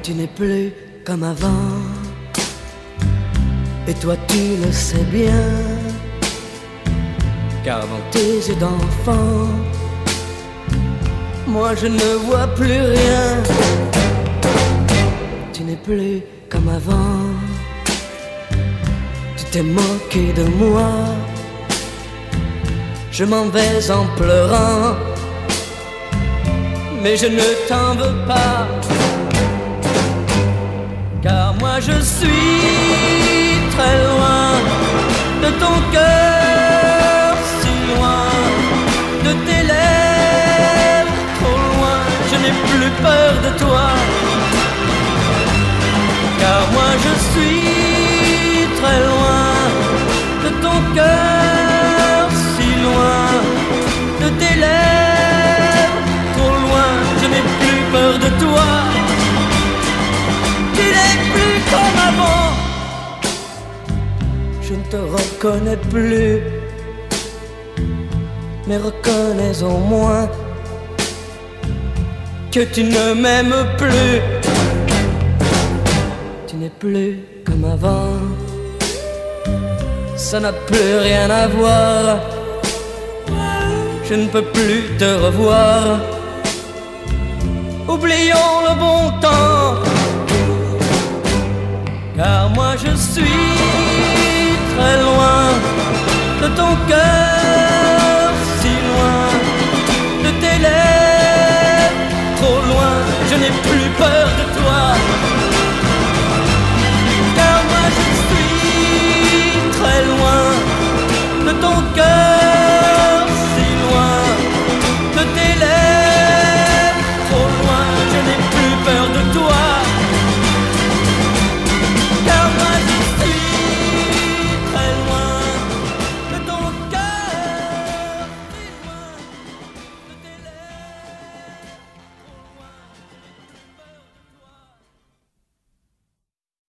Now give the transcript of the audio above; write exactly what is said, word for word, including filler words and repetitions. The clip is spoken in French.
Tu n'es plus comme avant, et toi tu le sais bien, car dans tes yeux d'enfant, moi je ne vois plus rien. Tu n'es plus comme avant, tu t'es moqué de moi, je m'en vais en pleurant, mais je ne t'en veux pas, car moi je suis très loin de ton cœur, si loin de tes lèvres, trop loin. Je n'ai plus peur de toi, car moi je suis très loin de ton cœur, si loin de tes lèvres, trop loin. Je n'ai plus peur de toi. Tu n'es plus comme avant, je ne te reconnais plus, mais reconnais au moins que tu ne m'aimes plus. Tu n'es plus comme avant, ça n'a plus rien à voir, je ne peux plus te revoir. Oublions le bon temps, car moi je suis très loin de ton cœur, si loin de tes lèvres, trop loin. Je n'ai plus peur de toi, car moi je suis très loin de ton cœur.